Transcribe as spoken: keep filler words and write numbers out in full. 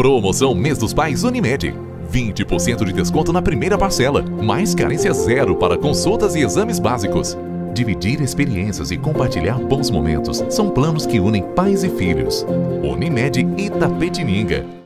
Promoção Mês dos Pais Unimed. vinte por cento de desconto na primeira parcela, mais carência zero para consultas e exames básicos. Dividir experiências e compartilhar bons momentos são planos que unem pais e filhos. Unimed Itapetininga.